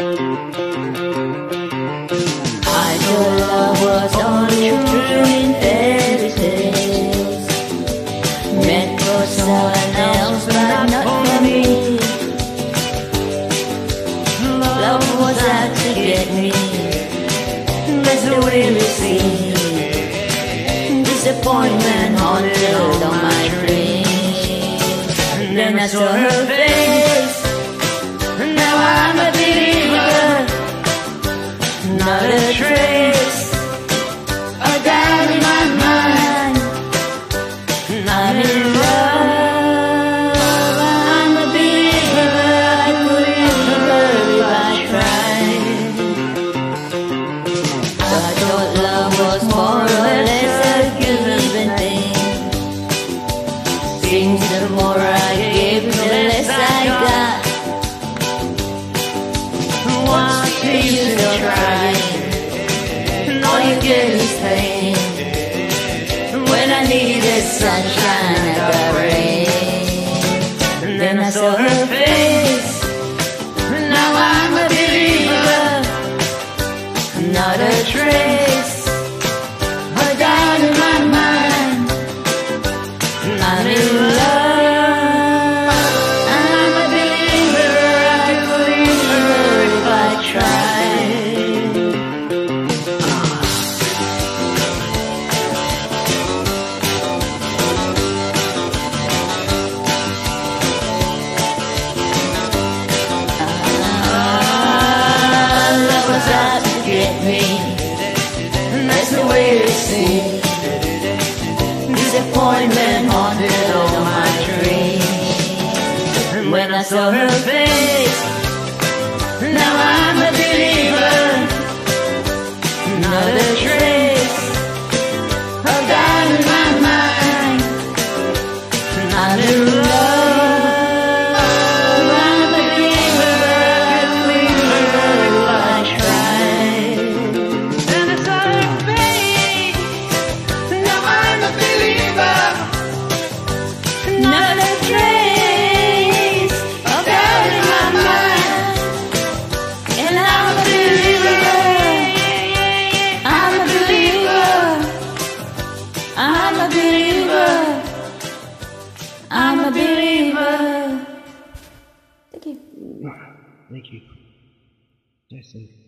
I thought love was only true in fairy tales, meant for someone else but not for me. Love was out to get me, that's the way we see. Disappointment haunted all my dreams. And then I saw her face, now I'm a believer. Not a trace of doubt in my mind. I'm in love, I'm a believer. I couldn't believe if I tried. I thought love was more or less a given thing. Seems the more I gave, the less I got. Once you still try, all you get is pain. When I needed sunshine, I got rain. And then I saw her face, now I'm a believer. Not a trace of doubt in my mind. I'm in love, I'm a believer. I believe her if I tried. Love was out to get me, that's the way it seems. Disappointment haunted all my dreams. And when I saw her face, now I'm a believer. Not a trace of doubt in my mind. I'm in love, I'm a believer. I could believe her if I tried. And I saw her face, now I'm a believer. Not a trace of doubt in my mind. And I'm a believer, I'm a believer, I'm a believer, I'm a believer. Thank you. Thank you. Jason.